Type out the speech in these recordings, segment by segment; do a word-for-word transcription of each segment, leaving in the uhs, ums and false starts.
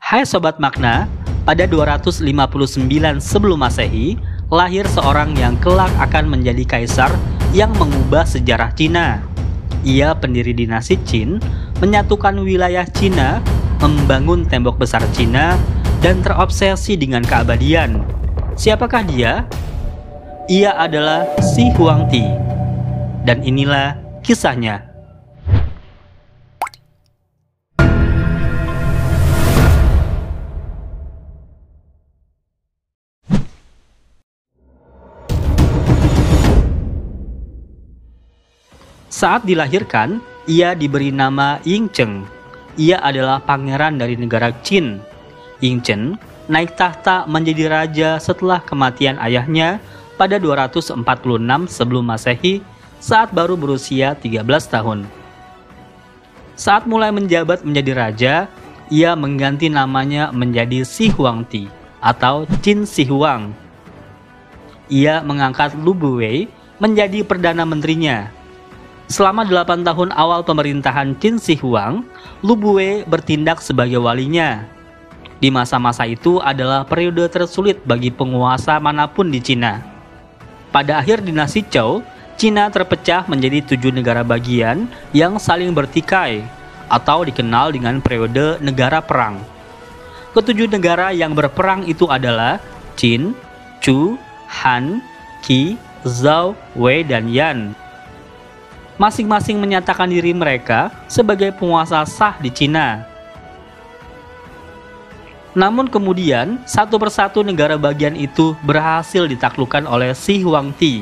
Hai Sobat Makna, pada dua ratus lima puluh sembilan sebelum Masehi, lahir seorang yang kelak akan menjadi kaisar yang mengubah sejarah Cina. Ia pendiri dinasti Qin, menyatukan wilayah Cina, membangun tembok besar Cina, dan terobsesi dengan keabadian. Siapakah dia? Ia adalah Shi Huangdi. Dan inilah kisahnya. Saat dilahirkan, ia diberi nama Yingzheng. Ia adalah pangeran dari negara Qin. Yingzheng naik tahta menjadi raja setelah kematian ayahnya pada dua ratus empat puluh enam sebelum Masehi saat baru berusia tiga belas tahun. Saat mulai menjabat menjadi raja, ia mengganti namanya menjadi Shi Huangdi atau Qin Shi Huang. Ia mengangkat Lu Buwei menjadi perdana menterinya. Selama delapan tahun awal pemerintahan Qin Shi Huang, Lu Buwei bertindak sebagai walinya. Di masa-masa itu adalah periode tersulit bagi penguasa manapun di Cina. Pada akhir dinasti Zhou, Cina terpecah menjadi tujuh negara bagian yang saling bertikai, atau dikenal dengan periode negara perang. Ketujuh negara yang berperang itu adalah Qin, Chu, Han, Qi, Zhou, Wei, dan Yan. Masing-masing menyatakan diri mereka sebagai penguasa sah di Cina. Namun kemudian, satu persatu negara bagian itu berhasil ditaklukkan oleh Shi Huangdi.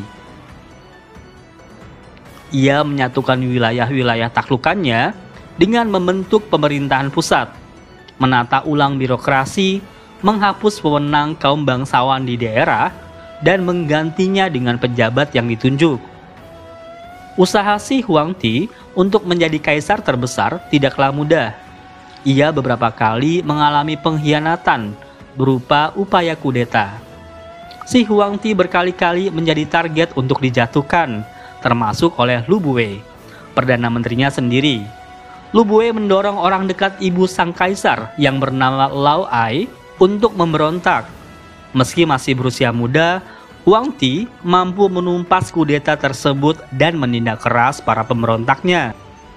Ia menyatukan wilayah-wilayah taklukannya dengan membentuk pemerintahan pusat, menata ulang birokrasi, menghapus wewenang kaum bangsawan di daerah, dan menggantinya dengan pejabat yang ditunjuk. Usaha Shi Huangdi untuk menjadi kaisar terbesar tidaklah mudah. Ia beberapa kali mengalami pengkhianatan berupa upaya kudeta. Shi Huangdi berkali-kali menjadi target untuk dijatuhkan, termasuk oleh Lu Buwei, perdana menterinya sendiri. Lu Buwei mendorong orang dekat ibu sang kaisar yang bernama Lao Ai untuk memberontak. Meski masih berusia muda, Huangdi mampu menumpas kudeta tersebut dan menindak keras para pemberontaknya.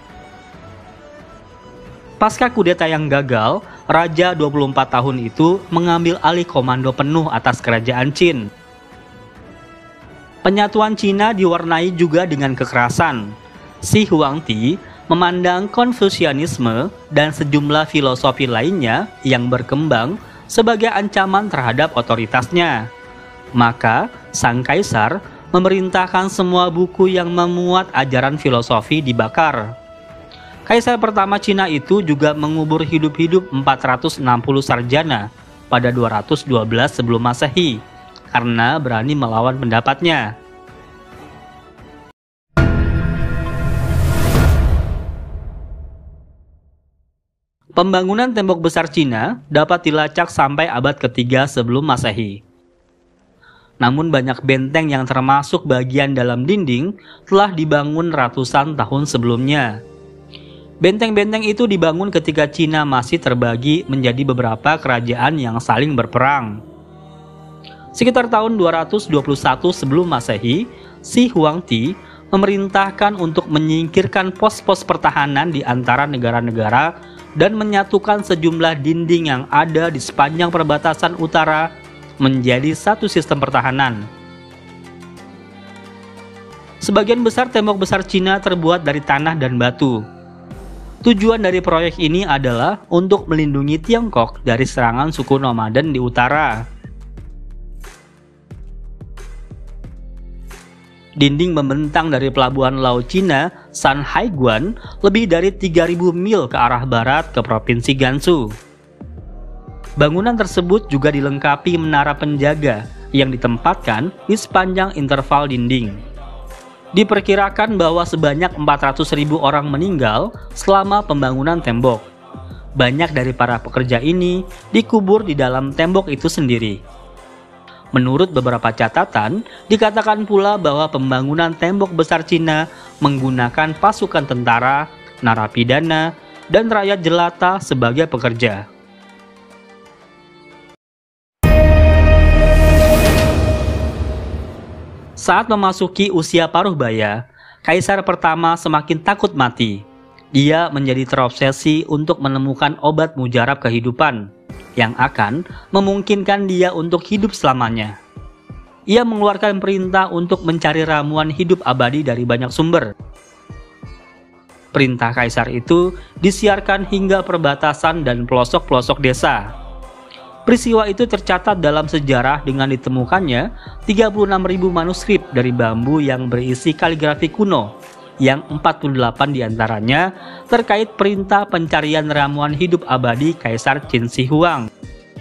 Pasca kudeta yang gagal, Raja dua puluh empat tahun itu mengambil alih komando penuh atas kerajaan Qin. Penyatuan Cina diwarnai juga dengan kekerasan. Shi Huangdi memandang Konfusianisme dan sejumlah filosofi lainnya yang berkembang sebagai ancaman terhadap otoritasnya. Maka, sang kaisar memerintahkan semua buku yang memuat ajaran filosofi dibakar. Kaisar pertama Cina itu juga mengubur hidup-hidup empat ratus enam puluh sarjana pada dua ratus dua belas sebelum Masehi karena berani melawan pendapatnya. Pembangunan tembok besar Cina dapat dilacak sampai abad ketiga sebelum Masehi. Namun banyak benteng yang termasuk bagian dalam dinding telah dibangun ratusan tahun sebelumnya. Benteng-benteng itu dibangun ketika Cina masih terbagi menjadi beberapa kerajaan yang saling berperang. Sekitar tahun dua ratus dua puluh satu sebelum Masehi, Shi Huangdi memerintahkan untuk menyingkirkan pos-pos pertahanan di antara negara-negara dan menyatukan sejumlah dinding yang ada di sepanjang perbatasan utara menjadi satu sistem pertahanan. Sebagian besar tembok besar Cina terbuat dari tanah dan batu. Tujuan dari proyek ini adalah untuk melindungi Tiongkok dari serangan suku nomaden di utara. Dinding membentang dari pelabuhan laut Cina, Shanhaiguan, lebih dari tiga ribu mil ke arah barat ke Provinsi Gansu. Bangunan tersebut juga dilengkapi menara penjaga yang ditempatkan di sepanjang interval dinding. Diperkirakan bahwa sebanyak empat ratus ribu orang meninggal selama pembangunan tembok. Banyak dari para pekerja ini dikubur di dalam tembok itu sendiri. Menurut beberapa catatan, dikatakan pula bahwa pembangunan tembok besar Cina menggunakan pasukan tentara, narapidana, dan rakyat jelata sebagai pekerja. Saat memasuki usia paruh baya, kaisar pertama semakin takut mati. Dia menjadi terobsesi untuk menemukan obat mujarab kehidupan yang akan memungkinkan dia untuk hidup selamanya. Ia mengeluarkan perintah untuk mencari ramuan hidup abadi dari banyak sumber. Perintah kaisar itu disiarkan hingga perbatasan dan pelosok-pelosok desa. Peristiwa itu tercatat dalam sejarah dengan ditemukannya tiga puluh enam ribu manuskrip dari bambu yang berisi kaligrafi kuno, yang empat puluh delapan diantaranya terkait perintah pencarian ramuan hidup abadi Kaisar Qin Shi Huang.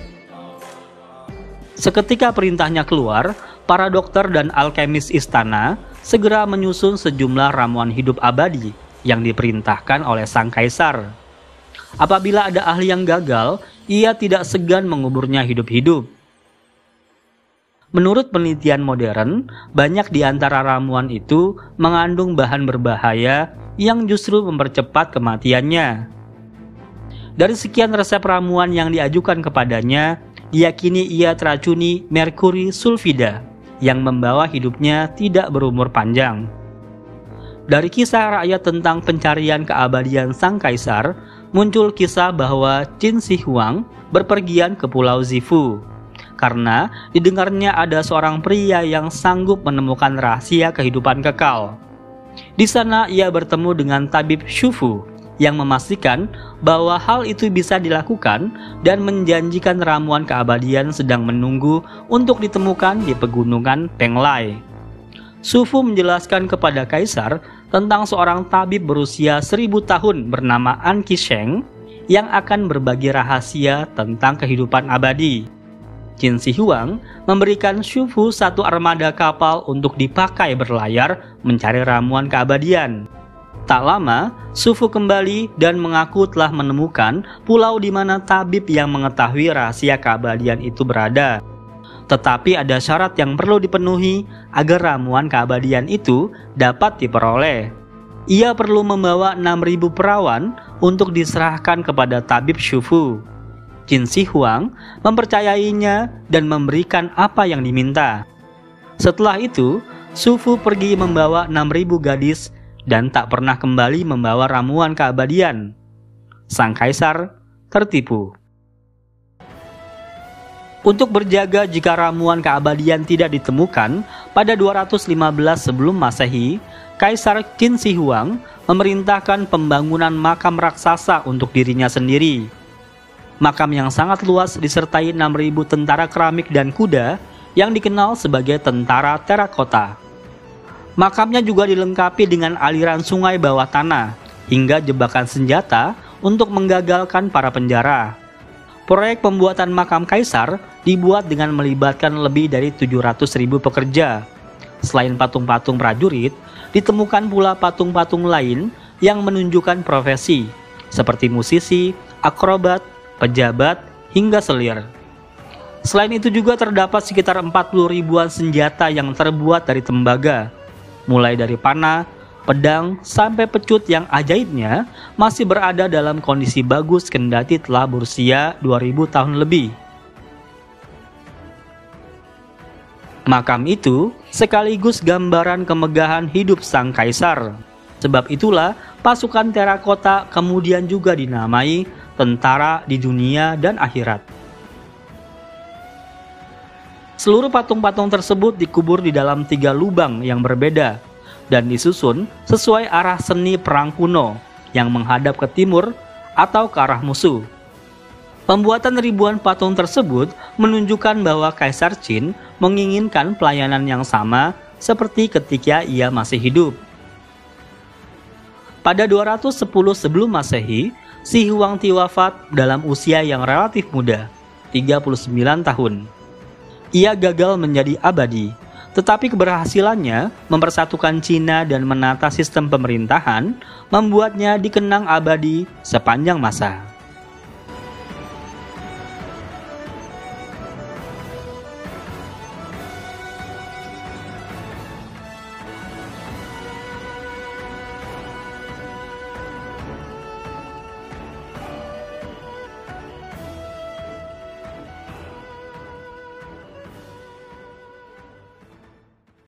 Seketika perintahnya keluar, para dokter dan alkemis istana segera menyusun sejumlah ramuan hidup abadi yang diperintahkan oleh sang kaisar. Apabila ada ahli yang gagal, ia tidak segan menguburnya hidup-hidup. Menurut penelitian modern, banyak di antara ramuan itu mengandung bahan berbahaya yang justru mempercepat kematiannya. Dari sekian resep ramuan yang diajukan kepadanya, diyakini ia teracuni merkuri sulfida yang membawa hidupnya tidak berumur panjang. Dari kisah rakyat tentang pencarian keabadian sang kaisar, muncul kisah bahwa Qin Shi Huang berpergian ke Pulau Zifu karena didengarnya ada seorang pria yang sanggup menemukan rahasia kehidupan kekal. Di sana ia bertemu dengan tabib Shufu yang memastikan bahwa hal itu bisa dilakukan dan menjanjikan ramuan keabadian sedang menunggu untuk ditemukan di pegunungan Penglai. Shufu menjelaskan kepada kaisar tentang seorang tabib berusia seribu tahun bernama An Qisheng yang akan berbagi rahasia tentang kehidupan abadi. Qin Shi Huang memberikan Shufu satu armada kapal untuk dipakai berlayar mencari ramuan keabadian. Tak lama, Shufu kembali dan mengaku telah menemukan pulau di mana tabib yang mengetahui rahasia keabadian itu berada. Tetapi ada syarat yang perlu dipenuhi agar ramuan keabadian itu dapat diperoleh. Ia perlu membawa enam ribu perawan untuk diserahkan kepada tabib Shufu. Qin Shi Huang mempercayainya dan memberikan apa yang diminta. Setelah itu, Shufu pergi membawa enam ribu gadis dan tak pernah kembali membawa ramuan keabadian. Sang kaisar tertipu. Untuk berjaga jika ramuan keabadian tidak ditemukan, pada dua ratus lima belas sebelum Masehi, Kaisar Qin Shi Huang memerintahkan pembangunan makam raksasa untuk dirinya sendiri. Makam yang sangat luas disertai enam ribu tentara keramik dan kuda yang dikenal sebagai tentara terakota. Makamnya juga dilengkapi dengan aliran sungai bawah tanah hingga jebakan senjata untuk menggagalkan para penjara. Proyek pembuatan makam kaisar dibuat dengan melibatkan lebih dari tujuh ratus ribu pekerja. Selain patung-patung prajurit, ditemukan pula patung-patung lain yang menunjukkan profesi, seperti musisi, akrobat, pejabat, hingga selir. Selain itu juga terdapat sekitar empat puluh ribuan senjata yang terbuat dari tembaga, mulai dari panah, pedang, sampai pecut yang ajaibnya masih berada dalam kondisi bagus kendati telah berusia dua ribu tahun lebih. Makam itu sekaligus gambaran kemegahan hidup sang kaisar. Sebab itulah pasukan terakota kemudian juga dinamai tentara di dunia dan akhirat. Seluruh patung-patung tersebut dikubur di dalam tiga lubang yang berbeda dan disusun sesuai arah seni perang kuno yang menghadap ke timur atau ke arah musuh. Pembuatan ribuan patung tersebut menunjukkan bahwa Kaisar Qin menginginkan pelayanan yang sama seperti ketika ia masih hidup. Pada dua ratus sepuluh sebelum Masehi, Shi Huangti wafat dalam usia yang relatif muda, tiga puluh sembilan tahun. Ia gagal menjadi abadi, tetapi keberhasilannya mempersatukan Cina dan menata sistem pemerintahan membuatnya dikenang abadi sepanjang masa.